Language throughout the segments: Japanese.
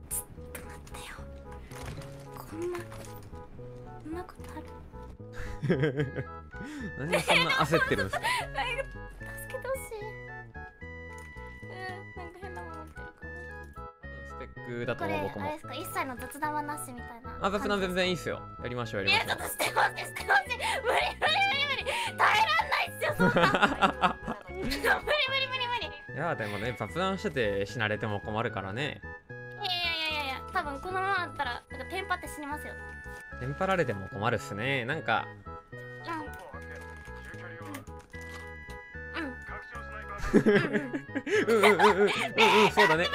と待ってよ。こんなことある？ 何でそんな焦ってるんですか？ なんか助けてほしい。なんか変なもの持ってるかスペックだも。 と思う僕も。 これあれですか？一切の雑談はなしみたいな。 あ、雑談全然いいっすよ。やりましょうやりましょう。 ちょっとしてほしいしてほしい。無理耐えらんないっすよそんな。無理。 いやでもね、雑談してて死なれても困るからね。 いや多分このままだったらなんかテンパって死にますよ。 テンパられても困るっすね。なんかそうだね。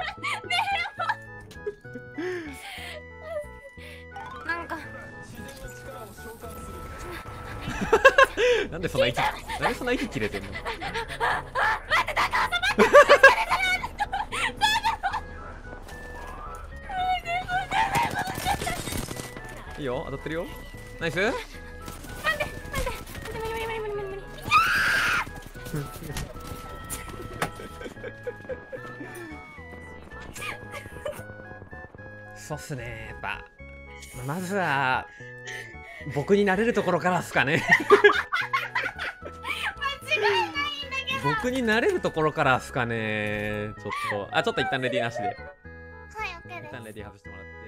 なんかなんでそんな息切れてんの？いいよ、当たってるよ。ナイス。 無理そうっすね。やっぱまずは僕になれるところからっすかね。僕になれるところからっすかね。ちょっと一旦レディーなしで。 はい、OK です。 一旦レディー外してもらって。